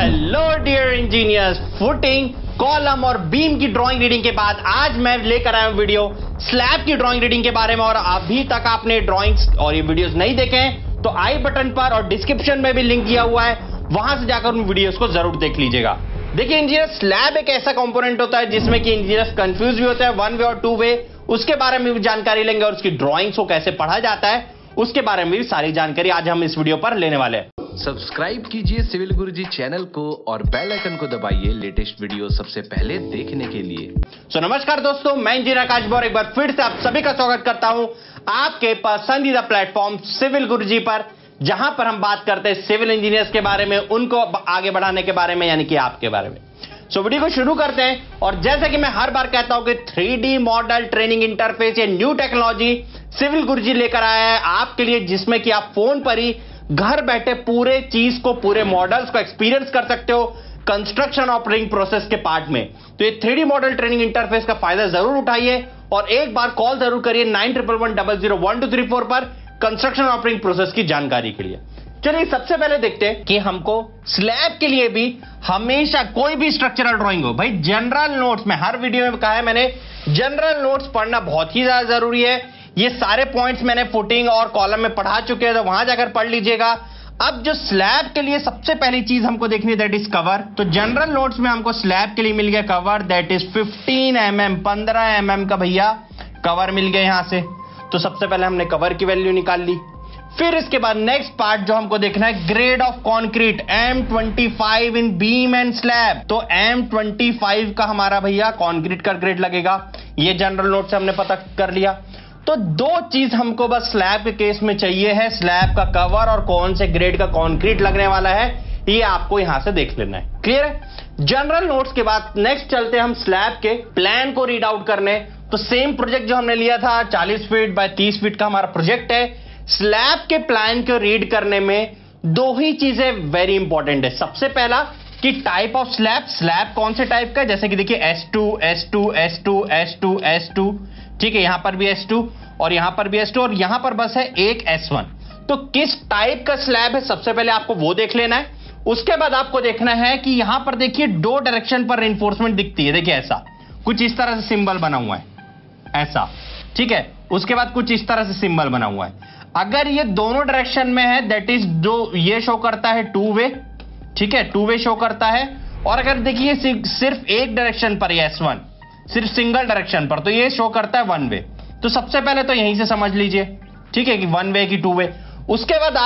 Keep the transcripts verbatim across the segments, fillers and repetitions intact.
Hello dear engineers, footing, column और beam की drawing reading के बाद आज मैं लेकर आया हूं वीडियो स्लैब की ड्राइंग रीडिंग के बारे में। और अभी तक आपने ड्राइंग्स और ये वीडियोस नहीं देखे हैं तो आई बटन पर और डिस्क्रिप्शन में भी लिंक दिया हुआ है, वहां से जाकर उन वीडियोस को जरूर देख लीजिएगा। देखिए इंजीनियर, स्लैब एक ऐसा कंपोनेंट होता है जिसमें कि इंजीनियर्स कंफ्यूज भी होते हैं, वन वे और टू वे, उसके बारे में भी जानकारी लेंगे और उसकी ड्राइंग्स को कैसे पढ़ा जाता है उसके बारे में भी सारी जानकारी आज हम इस वीडियो पर लेने वाले हैं। सब्सक्राइब कीजिए सिविल गुरुजी चैनल को और बेल आइकन को दबाइए लेटेस्ट वीडियो सबसे पहले देखने के लिए। सो नमस्कार दोस्तों, मैं इंजीनियर आकाश बौर एक बार फिर से आप सभी का स्वागत करता हूं आपके पसंदीदा प्लेटफॉर्म सिविल गुरुजी पर, जहां पर हम बात करते हैं सिविल इंजीनियर्स के बारे में, उनको आगे बढ़ाने के बारे में, यानी कि आपके बारे में। सो वीडियो को शुरू करते हैं। और जैसे कि मैं हर बार कहता हूं कि three D model training interface, ये न्यू टेक्नोलॉजी सिविल गुरुजी लेकर आया है आपके लिए, जिसमें कि आप फोन पर ही घर बैठे पूरे चीज को, पूरे मॉडल्स को एक्सपीरियंस कर सकते हो कंस्ट्रक्शन ऑपरेटिंग प्रोसेस के पार्ट में। तो ये three D model training interface का फायदा जरूर उठाइए और एक बार कॉल जरूर करिए nine triple one double zero one two three four पर कंस्ट्रक्शन ऑपरेटिंग प्रोसेस की जानकारी के लिए। चलिए सबसे पहले देखते हैं कि हमको स्लैब के लिए भी हमेशा कोई भी स्ट्रक्चरल ड्राइंग हो, भाई जनरल नोट्स में हर वीडियो में कहा है मैंने, जनरल नोट्स पढ़ना बहुत ही ज्यादा जरूरी है। ये सारे पॉइंट्स मैंने फुटिंग और कॉलम में पढ़ा चुके हैं, तो वहां जाकर पढ़ लीजिएगा। अब जो स्लैब के लिए सबसे पहली चीज हमको देखनी है दैट इज कवर। तो जनरल नोट्स में हमको स्लैब के लिए मिल गया cover, that is fifteen M M, पंद्रह एम एम का भैया कवर मिल गया यहां से। तो सबसे पहले हमने कवर की वैल्यू निकाल ली। फिर इसके बाद नेक्स्ट पार्ट जो हमको देखना है, grade of concrete M twenty five in beam and slab. तो एम ट्वेंटी फाइव का हमारा भैया कॉन्क्रीट का ग्रेड लगेगा, ये जनरल नोट से हमने पता कर लिया। तो दो चीज हमको बस स्लैब के केस में चाहिए है, स्लैब का कवर और कौन से ग्रेड का कॉन्क्रीट लगने वाला है, ये आपको यहां से देख लेना है। क्लियर है? जनरल नोट्स के बाद नेक्स्ट चलते हैं हम स्लैब के प्लान को रीड आउट करने। तो सेम प्रोजेक्ट जो हमने लिया था चालीस फीट बाय तीस फीट का हमारा प्रोजेक्ट है। स्लैब के प्लान को रीड करने में दो ही चीजें वेरी इंपॉर्टेंट है। सबसे पहला कि टाइप ऑफ स्लैब, स्लैब कौन से टाइप का है, जैसे कि देखिए S two, S two, S two, S two, S two, ठीक है, यहां पर भी एस टू और यहां पर भी एस टू और यहां पर बस है एक एस वन। तो किस टाइप का स्लैब है सबसे पहले आपको वो देख लेना है। उसके बाद आपको देखना है कि यहां पर देखिए दो डायरेक्शन पर रेनफोर्समेंट दिखती है, देखिए ऐसा कुछ इस तरह से सिंबल बना हुआ है ऐसा, ठीक है। उसके बाद कुछ इस तरह से सिंबल बना हुआ है। अगर ये दोनों डायरेक्शन में है दैट इज जो ये शो करता है टू वे, ठीक है, टू वे शो करता है। और अगर देखिए सिर्फ एक डायरेक्शन पर एस वन, सिर्फ सिंगल डायरेक्शन पर, तो ये शो करता है वन वे। तो सबसे पहले तो यहीं से समझ लीजिए, ठीक है, कि वन वे की टू वे। उसके बाद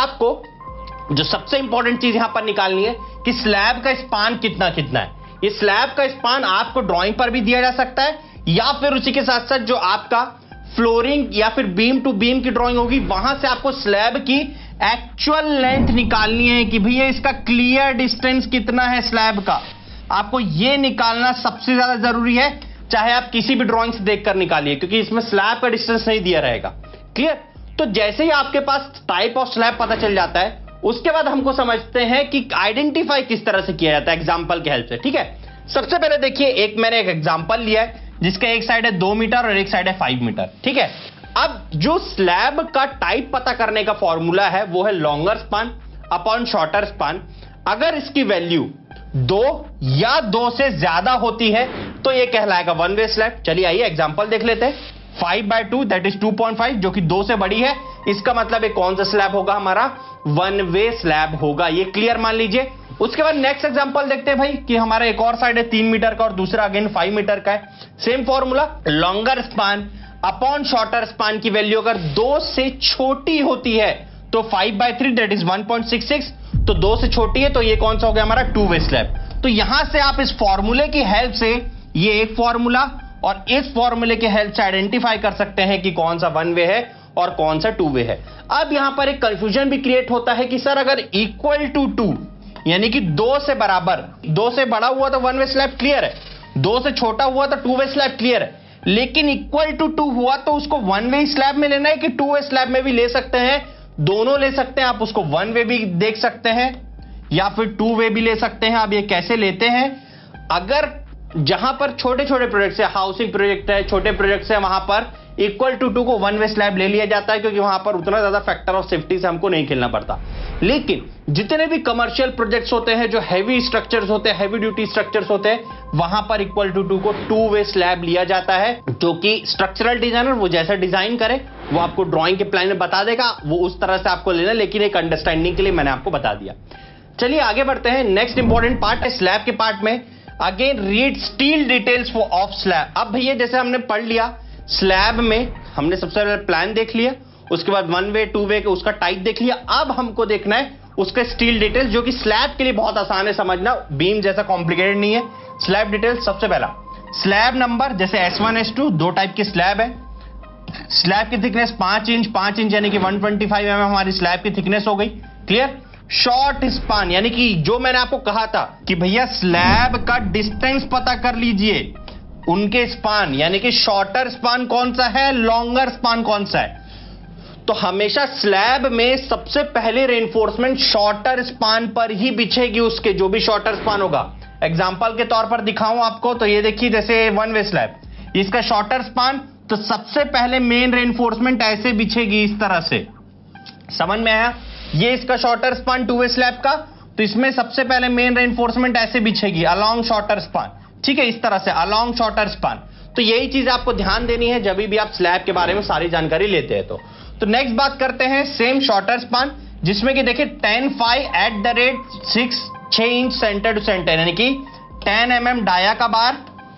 आपको जो सबसे इंपॉर्टेंट चीज यहां पर निकालनी है कि स्लैब का स्पान कितना कितना है। ये स्लैब का स्पान आपको ड्राइंग पर भी दिया जा सकता है या फिर उसी के साथ साथ जो आपका फ्लोरिंग या फिर बीम टू बीम की ड्राइंग होगी वहां से आपको स्लैब की एक्चुअल लेंथ निकालनी है कि भैया इसका क्लियर डिस्टेंस कितना है स्लैब का। आपको यह निकालना सबसे ज्यादा जरूरी है, चाहे आप किसी भी ड्राइंग से देखकर निकालिए, क्योंकि इसमें स्लैब का डिस्टेंस नहीं दिया रहेगा। क्लियर? तो जैसे ही आपके पास टाइप ऑफ स्लैब पता चल जाता है, उसके बाद हमको समझते हैं कि आइडेंटिफाई किस तरह से किया जाता है एग्जांपल की हेल्प से। ठीक है, सबसे पहले देखिए एक मैंने एक एग्जांपल लिया है जिसका एक साइड है दो मीटर और एक साइड है फाइव मीटर। ठीक है, अब जो स्लैब का टाइप पता करने का फॉर्मूला है वो है longer span upon shorter span. अगर इसकी वैल्यू दो या दो से ज्यादा होती है तो ये कहलाएगा वन वे स्लैब। चलिए आइए एग्जांपल देख लेते हैं। Five by two that is two point five, जो कि दो से बड़ी है, इसका मतलब एक कौन सा स्लैब होगा, हमारा वन वे स्लैब होगा। ये क्लियर मान लीजिए। उसके बाद नेक्स्ट एग्जांपल देखते हैं भाई कि हमारा एक और साइड है तीन मीटर का और दूसरा अगेन फाइव मीटर का है। Same formula, longer span upon shorter span की वैल्यू अगर दो से छोटी होती है तो five by three that is one point six six, तो दो से छोटी है तो ये कौन सा हो गया हमारा टू वे स्लैब। तो यहां से आप इस फॉर्मूले की हेल्प से, ये एक फॉर्मूला और इस फॉर्मूले की हेल्प से आइडेंटिफाई कर सकते हैं कि कौन सा वन वे है और कौन सा टू वे है। अब यहां पर एक कंफ्यूजन भी क्रिएट होता है कि सर अगर इक्वल टू टू यानी कि दो से बराबर, दो से बड़ा हुआ तो वन वे स्लैब क्लियर है, दो से छोटा हुआ तो टू वे स्लैब क्लियर है, लेकिन इक्वल टू टू हुआ तो उसको वन वे स्लैब में लेना है कि टू वे स्लैब में भी ले सकते हैं, दोनों ले सकते हैं। आप उसको वन वे भी देख सकते हैं या फिर टू वे भी ले सकते हैं। आप ये कैसे लेते हैं, अगर जहां पर छोटे छोटे प्रोजेक्ट्स है, हाउसिंग प्रोजेक्ट है, छोटे प्रोजेक्ट्स है, वहां पर इक्वल टू टू को वन वे स्लैब ले लिया जाता है, क्योंकि वहां पर उतना ज्यादा फैक्टर ऑफ सेफ्टी से हमको नहीं खेलना पड़ता। लेकिन जितने भी कमर्शियल प्रोजेक्ट्स होते हैं, जो हैवी स्ट्रक्चर्स होते हैं, हैवी ड्यूटी स्ट्रक्चर्स होते हैं, वहां पर इक्वल टू टू को टू वे स्लैब लिया जाता है, जो कि स्ट्रक्चरल डिजाइनर वो जैसा डिजाइन करे वो आपको ड्राइंग के प्लान में बता देगा, वो उस तरह से आपको लेना, लेकिन एक अंडरस्टैंडिंग के लिए मैंने आपको बता दिया। चलिए आगे बढ़ते हैं। नेक्स्ट इंपॉर्टेंट पार्ट है स्लैब के पार्ट में। Again read steel details for of slab. अब भैया जैसे हमने पढ़ लिया स्लैब में, हमने सबसे पहले प्लान देख लिया, उसके बाद वन वे टू वे उसका टाइप देख लिया। अब हमको देखना है उसके स्टील डिटेल्स, जो कि स्लैब के लिए बहुत आसान है समझना, बीम जैसा कॉम्प्लिकेटेड नहीं है। स्लैब डिटेल्स सबसे पहला स्लैब नंबर, जैसे एस वन एस टू दो टाइप के स्लैब है। स्लैब की थिकनेस पांच इंच, पांच इंच यानी कि one twenty five M M हमारी स्लैब की थिकनेस हो गई। क्लियर। शॉर्ट स्पान, यानी कि जो मैंने आपको कहा था कि भैया स्लैब का डिस्टेंस पता कर लीजिए, उनके स्पान यानी कि शॉर्टर स्पान कौन सा है, लॉन्गर स्पान कौन सा है। तो हमेशा स्लैब में सबसे पहले रेनफोर्समेंट शॉर्टर स्पान पर ही बिछेगी, उसके जो भी शॉर्टर स्पान होगा। एग्जांपल के तौर पर दिखाऊं आपको, तो ये देखिए जैसे वन वे स्लैब, इसका शॉर्टर स्पान, तो सबसे पहले मेन रेनफोर्समेंट ऐसे बिछेगी इस तरह से। समझ में आया? ये इसका shorter span two way slab का, तो इसमें सबसे पहले मेन रेनफोर्समेंट ऐसे बिछेगी अलोंग शॉर्टर स्पान। ठीक है, इस तरह से अलोंग शॉर्टर स्पान। तो यही चीज आपको ध्यान देनी है जब भी आप स्लैब के बारे में सारी जानकारी लेते हैं। तो तो नेक्स्ट बात करते हैं सेम शॉर्टर स्पान, जिसमें कि देखिए ten five at the rate six छह इंच सेंटर टू सेंटर, यानी कि टेन एम एम डाया का बार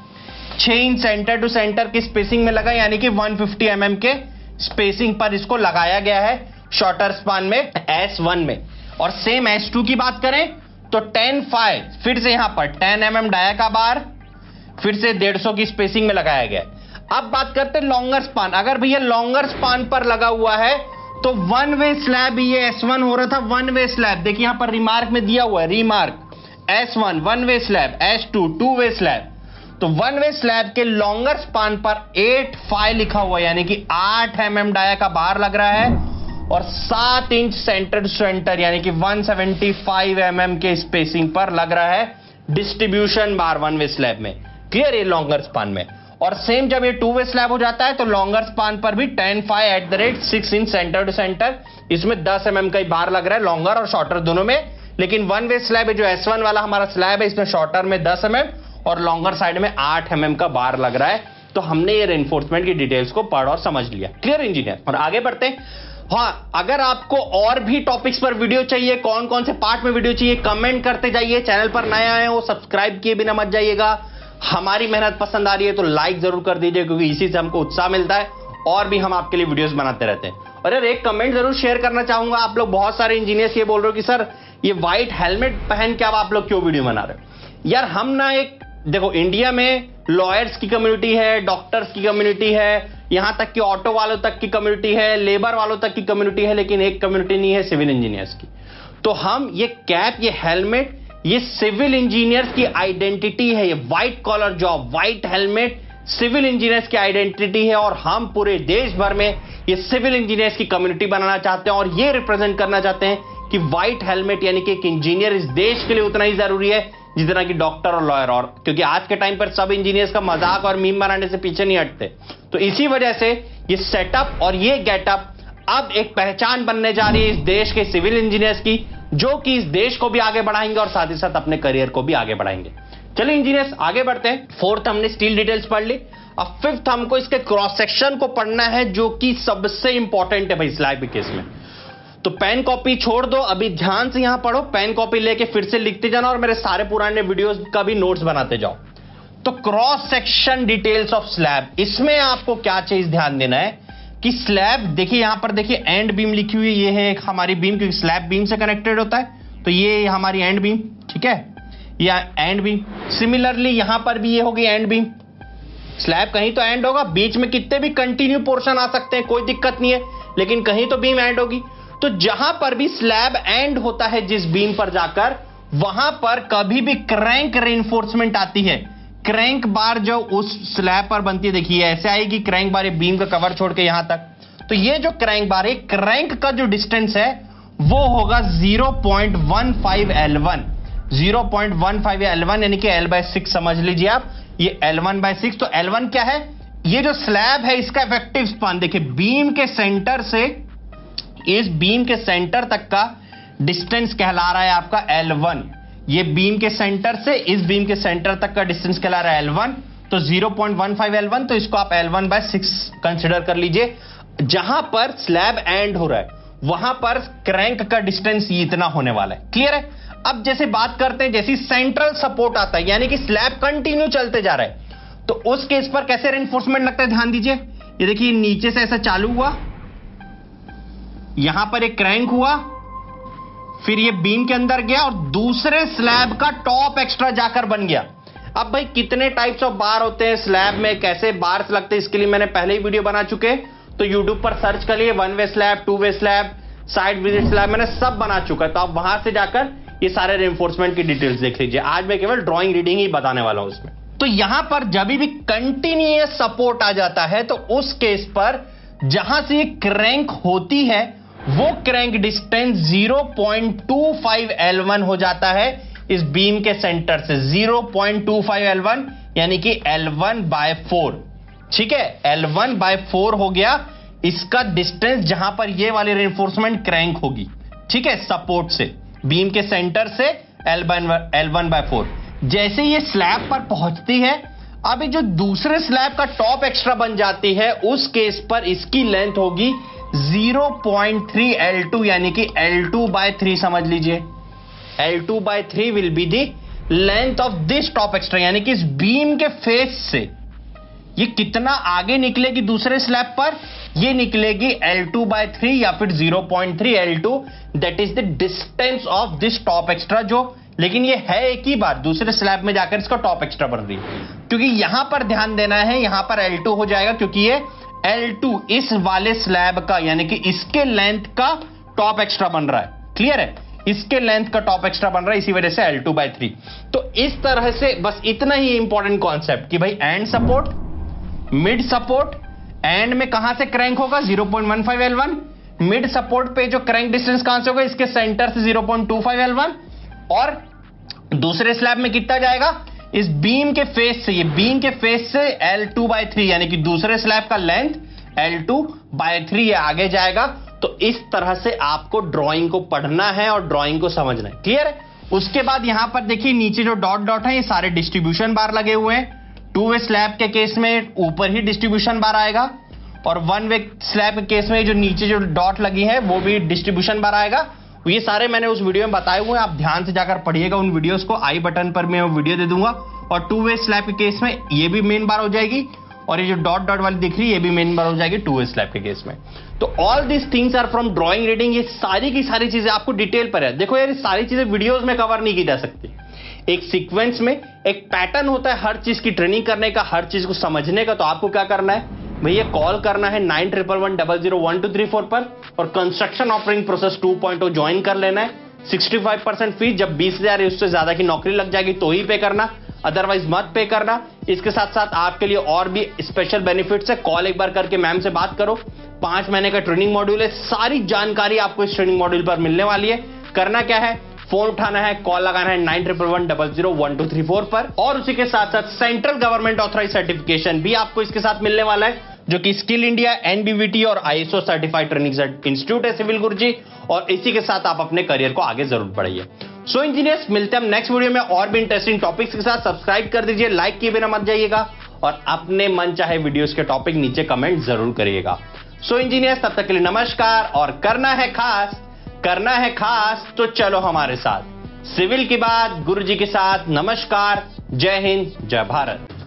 छह इंच सेंटर टू सेंटर की स्पेसिंग में लगा, यानी कि वन फिफ्टी एम एम के स्पेसिंग पर इसको लगाया गया है शॉर्टर स्पान में एस वन में। और सेम एस टू की बात करें तो टेन फाइव, फिर से यहां पर टेन एम एम डाया का बार, फिर से डेढ़ सौ की स्पेसिंग में लगाया गया। अब बात करते हैं लॉन्गर स्पान। अगर भैया लॉन्गर स्पान पर लगा हुआ है तो वन वे स्लैब, ये एस वन हो रहा था वन वे स्लैब, देखिए यहां पर रिमार्क में दिया हुआ है, remark S one one way slab, S two two way slab. तो वन वे स्लैब के लॉन्गर स्पान पर एट फाइव लिखा हुआ है, यानी कि आठ एम एम डाया का बार लग रहा है, और सात इंच सेंटर टू सेंटर यानी कि one seventy five M M के स्पेसिंग पर लग रहा है distribution bar one way slab में। क्लियर, ये लॉन्गर स्पान में। और सेम जब ये टू वे स्लैब हो जाता है तो लॉन्गर स्पान पर भी ten five at the rate six inch centre to centre, इसमें दस एम एम का बार लग रहा है, लॉन्गर और शॉर्टर दोनों में। लेकिन वन वे स्लैब है जो एस वन वाला हमारा स्लैब है, इसमें शॉर्टर में दस एम एम और लॉन्गर साइड में आठ एम एम का बार लग रहा है। तो हमने ये रेनफोर्समेंट की डिटेल्स को पढ़ और समझ लिया। Clear engineer. और आगे बढ़ते हैं। हाँ, अगर आपको और भी टॉपिक्स पर वीडियो चाहिए, कौन कौन से पार्ट में वीडियो चाहिए, कमेंट करते जाइए। चैनल पर नए आए हो सब्सक्राइब किए बिना मत जाइएगा। हमारी मेहनत पसंद आ रही है तो लाइक जरूर कर दीजिए, क्योंकि इसी से हमको उत्साह मिलता है और भी हम आपके लिए वीडियोस बनाते रहते हैं। और यार एक कमेंट जरूर शेयर करना चाहूंगा। आप लोग बहुत सारे इंजीनियर्स ये बोल रहे हो कि सर ये व्हाइट हेलमेट पहन के अब आप लोग क्यों वीडियो बना रहे हो। यार हम ना एक, देखो इंडिया में लॉयर्स की कम्युनिटी है, डॉक्टर्स की कम्युनिटी है, यहां तक कि ऑटो वालों तक की कम्युनिटी है, लेबर वालों तक की कम्युनिटी है, लेकिन एक कम्युनिटी नहीं है सिविल इंजीनियर्स की। तो हम ये कैप, ये हेलमेट, ये सिविल इंजीनियर्स की आइडेंटिटी है। ये white collar job, white helmet civil engineers की आइडेंटिटी है। और हम पूरे देश भर में ये सिविल इंजीनियर्स की कम्युनिटी बनाना चाहते हैं और ये रिप्रेजेंट करना चाहते हैं कि व्हाइट हेलमेट यानी कि एक इंजीनियर इस देश के लिए उतना ही जरूरी है जितना कि डॉक्टर और लॉयर। और क्योंकि आज के टाइम पर सब इंजीनियर्स का मजाक और मीम बनाने से पीछे नहीं हटते, तो इसी वजह से ये सेटअप और ये गेटअप अब एक पहचान बनने जा रही है इस देश के सिविल इंजीनियर्स की, जो कि इस देश को भी आगे बढ़ाएंगे और साथ ही साथ अपने करियर को भी आगे बढ़ाएंगे। चलिए इंजीनियर्स आगे बढ़ते हैं। फोर्थ हमने स्टील डिटेल्स पढ़ ली। अब फिफ्थ हमको इसके क्रॉस सेक्शन को पढ़ना है, जो कि सबसे इंपॉर्टेंट है भाई स्लैब के केस में। तो पेन कॉपी छोड़ दो, अभी ध्यान से यहां पढ़ो, पेन कॉपी लेके फिर से लिखते जाना और मेरे सारे पुराने वीडियोस का भी नोट्स बनाते जाओ। तो cross section details of slab, इसमें आपको क्या चीज ध्यान देना है कि स्लैब, देखिए यहां पर देखिए एंड बीम लिखी हुई है, ये है एक हमारी बीम, क्योंकि स्लैब बीम से कनेक्टेड होता है, तो ये हमारी एंड बीम, ठीक है, या एंड बीम। सिमिलरली यहां पर भी ये होगी एंड बीम। स्लैब कहीं तो एंड होगा, बीच में कितने भी कंटिन्यू पोर्शन आ सकते हैं, कोई दिक्कत नहीं है, लेकिन कहीं तो बीम एंड होगी। तो जहां पर भी स्लैब एंड होता है जिस बीम पर जाकर, वहां पर कभी भी क्रैंक रेनफोर्समेंट आती है। क्रैंक बार जो उस स्लैब पर बनती है, देखिए ऐसे आएगी क्रैंक बार, ये बीम का कवर छोड़ के यहां तक। तो ये जो क्रैंक बार है, क्रैंक का जो डिस्टेंस है वो होगा zero point one five L one. Zero point one five L one यानी कि एल बाय सिक्स समझ लीजिए आप, ये एल वन बाय सिक्स। तो एल वन क्या है, ये जो स्लैब है इसका इफेक्टिव स्पान देखिए, बीम के सेंटर से इस बीम के सेंटर तक का डिस्टेंस कहला रहा है आपका एल वन। ये बीम के सेंटर से इस बीम के सेंटर तक का डिस्टेंस कहला रहा है एल वन, तो zero point one five L one, तो इसको आप L one by six consider कर लीजिए। जहां पर स्लैब एंड हो रहा है वहां पर क्रैंक का डिस्टेंस ये इतना होने वाला है। क्लियर है? अब जैसे बात करते हैं, जैसी सेंट्रल सपोर्ट आता है यानी कि स्लैब कंटिन्यू चलते जा रहा है, तो उस केस पर कैसे रेनफोर्समेंट लगता है ध्यान दीजिए। ये देखिए नीचे से ऐसा चालू हुआ, यहां पर एक क्रैंक हुआ, फिर ये बीम के अंदर गया और दूसरे स्लैब का टॉप एक्स्ट्रा जाकर बन गया। अब भाई कितने टाइप्स ऑफ बार होते हैं स्लैब में, कैसे बार्स लगते हैं, इसके लिए मैंने पहले ही वीडियो बना चुके हैं, तो यूट्यूब पर सर्च करिए, one way slab, two way slab, side visit slab, मैंने सब बना चुका है, तो आप वहां से जाकर ये सारे रेनफोर्समेंट की डिटेल्स देख लीजिए। आज मैं केवल ड्राइंग रीडिंग ही बताने वाला हूं उसमें। तो यहां पर जब भी कंटिन्यूअस सपोर्ट आ जाता है तो उस केस पर जहां से ये क्रैंक होती है वो crank distance zero point two five L one हो जाता है इस बीम के सेंटर से, zero point two five L one यानी कि एल वन बाय फोर। ठीक है, एल वन बाय फोर हो गया इसका डिस्टेंस जहां पर ये वाली रेनफोर्समेंट क्रैंक होगी। ठीक है, सपोर्ट से बीम के सेंटर से एल वन बाय फोर। जैसे ये स्लैब पर पहुंचती है, अब ये जो दूसरे स्लैब का टॉप एक्स्ट्रा बन जाती है उस केस पर इसकी लेंथ होगी zero point three L two यानी कि एल टू बाय थ्री समझ लीजिए। L two by three will be the length of this top extra यानी कि इस बीम के फेस से ये कितना आगे निकलेगी दूसरे स्लैब पर, ये निकलेगी एल टू बाय थ्री या फिर zero point three L two, that is the distance of this top extra. जो लेकिन ये है एक ही बार, दूसरे स्लैब में जाकर इसका टॉप एक्स्ट्रा बन रही है, क्योंकि यहां पर ध्यान देना है, यहां पर एल टू हो जाएगा क्योंकि ये एल टू इस वाले स्लैब का यानी कि इसके लेंथ का टॉप एक्स्ट्रा बन रहा है। क्लियर है, इसके लेंथ का टॉप एक्स्ट्रा बन रहा है, इसी वजह से एल टू बाय थ्री। तो इस तरह से बस इतना ही इंपॉर्टेंट कॉन्सेप्ट कि भाई end support, mid support, end में कहां से क्रैंक होगा zero point one five L one, mid support पे जो क्रैंक डिस्टेंस कहां से होगा इसके सेंटर से zero point two five L one, और दूसरे स्लैब में कितना जाएगा इस बीम के फेस से, ये बीम के फेस से एल टू बाय थ्री यानी कि दूसरे स्लैब का length L two by three ये आगे जाएगा। तो इस तरह से आपको ड्राइंग को पढ़ना है और ड्राइंग को समझना है। क्लियर है? उसके बाद यहां पर देखिए नीचे जो डॉट डॉट है ये सारे डिस्ट्रीब्यूशन बार लगे हुए हैं। टू वे स्लैब के केस में ऊपर ही डिस्ट्रीब्यूशन बार आएगा और वन वे स्लैब के केस में जो नीचे जो डॉट लगी है वो भी डिस्ट्रीब्यूशन बार आएगा। ये सारे मैंने उस वीडियो में बताए हुए हैं, आप ध्यान से जाकर पढ़िएगा उन वीडियोस को, आई बटन पर मैं वीडियो दे दूंगा। और टू वे स्लैब के केस में ये भी मेन बार हो जाएगी और ये जो डॉट डॉट वाली दिख रही है ये भी मेन बार हो जाएगी टू वे स्लैब के केस में। तो all this things are from drawing reading, ये सारी की सारी चीजें आपको डिटेल पर है। देखो यार ये सारी चीजें वीडियोस में कवर नहीं की जा सकती, एक सीक्वेंस में एक पैटर्न होता है हर चीज की ट्रेनिंग करने का, हर चीज को समझने का। तो आपको क्या करना है भैया, कॉल करना है nine triple one double zero one two three four पर और construction offering process two point O join कर लेना है। सिक्सटी फाइव परसेंट फीस, जब बीस हजार उससे ज्यादा की नौकरी लग जाएगी तो ही पे करना, अदरवाइज मत पे करना। इसके साथ साथ आपके लिए और भी स्पेशल बेनिफिट्स है, कॉल एक बार करके मैम से बात करो। पांच महीने का ट्रेनिंग मॉड्यूल है, सारी जानकारी आपको इस ट्रेनिंग मॉड्यूल पर मिलने वाली है। करना क्या है, फोन उठाना है, कॉल लगाना है nine triple one double zero one two three four पर। और उसी के साथ साथ सेंट्रल गवर्नमेंट ऑथराइज सर्टिफिकेशन भी आपको इसके साथ मिलने वाला है, जो कि स्किल इंडिया, एनबीवीटी और आईएसओ सर्टिफाइड ट्रेनिंग इंस्टीट्यूट है सिविल गुरुजी। और इसी के साथ आप अपने करियर को आगे जरूर बढ़ाइए। सो इंजीनियर्स, मिलते हैं हम नेक्स्ट वीडियो में और भी इंटरेस्टिंग टॉपिक्स के साथ। सब्सक्राइब कर दीजिए, लाइक किए बिना मत जाइएगा और अपने मन चाहे वीडियोस के टॉपिक नीचे कमेंट जरूर करिएगा। सो इंजीनियर्स, तब तक के लिए नमस्कार। और करना है खास, करना है खास तो चलो हमारे साथ, सिविल की बात गुरुजी के साथ। नमस्कार, जय हिंद, जय भारत।